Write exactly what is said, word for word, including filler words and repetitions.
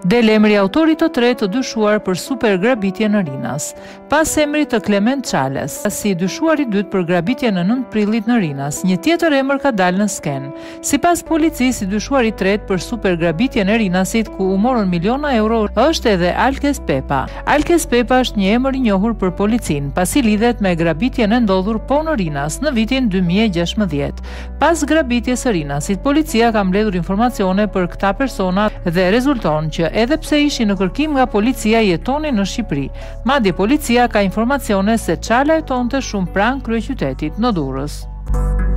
Del emri autorit të tretë të dyshuar për super grabitje në Rinas. Pas emrit të Klement Çales, si dyshuari dytë për grabitje në nëntë prillit në Rinas, një tjetër emër ka dalë në sken. Sipas policisë, dyshuari tretë për super grabitje në Rinasit ku u morën miliona euro është edhe Alkes Pepa. Alkes Pepa është një emër i njohur për policinë, pasi lidhet me grabitjen e ndodhur po në Rinas në vitin dy mijë e gjashtëdhjetë. Pas grabitjes së Rinasit, policia ka mbledhur informacione për këta persona dhe rezulton që edhe pse ishin në kërkim nga policia jetonin në Shqipëri. Madje policia ka informacione se Çala jetonte shumë pranë kryeqytetit në Durrës.